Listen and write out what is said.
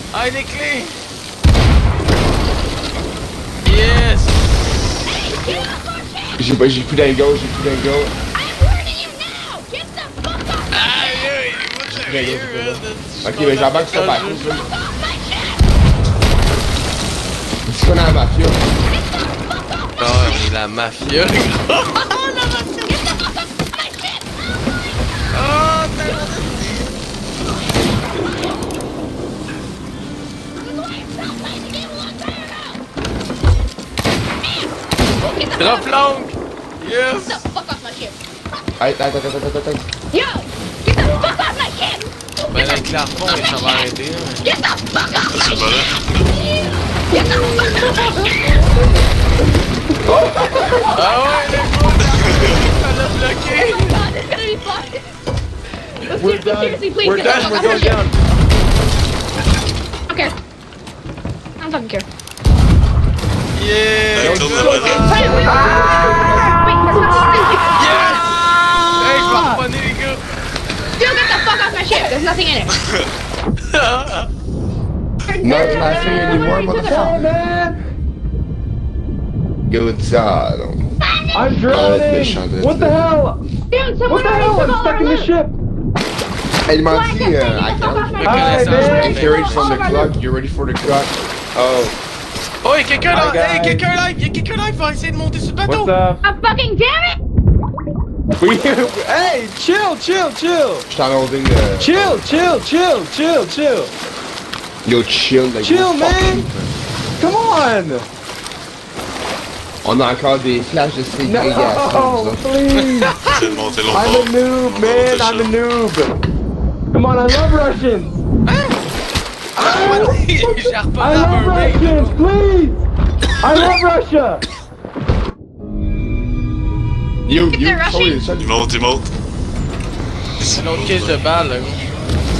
Ah, les clés! Yes! J'ai plus d'angle, j'ai plus d'angle. Aïe, aïe, Ok, mais j'embarque sur ma course. C'est qu'on a la mafia. Non, on est la mafia, gros! La mafia! Oh, tellement de... Drop long! Yes! Get the fuck off my ship! Attends. Yo! Get the fuck off my ship! Ben là, avec l'arpon, ça va arrêter. Get the fuck off my C'est pas là. Get the fuck off my ship! Ah ouais, le gros, ça l'a bloqué! Oh my god, it's gonna be fun! Let's We're seriously, please We're get the done, fuck we're off my going ship! down. I don't care. I don't fucking care. Yeah! Hey, Good tourne job. la Wait, wait, Yes! Hey, je vais reponner, les gars! Still get the fuck off my ship! There's nothing in it! Not laughing anymore, motherfucker. man! Good job. I'm drowning! What the hell? Dude, someone What the hell? I'm stuck in the ship! Elle m'a dit, I can't. Hi, man! If you're ready for the clock, you're ready for the clock. Oh. Oh, y'a quelqu'un là! Hi, guys. Hey, quelqu'un live! Y'a quelqu'un live! Va essayer de monter sur le bateau! What's up? Ah, fucking damn it! Hey, chill! J'suis en holding Chill! Yo, chill, like. Chill, man! Come on! On a encore des flashs de ségrégation. No, please! C'est de monter l'autre I'm bord. a noob, man! I'm a noob! Come on, I love Russians! J'ai I reparlé à love Mermaid! Russians, please! I love Russia! Yo, They're rushing. sorry, Il monte. C'est une autre caisse de balle, là, gros.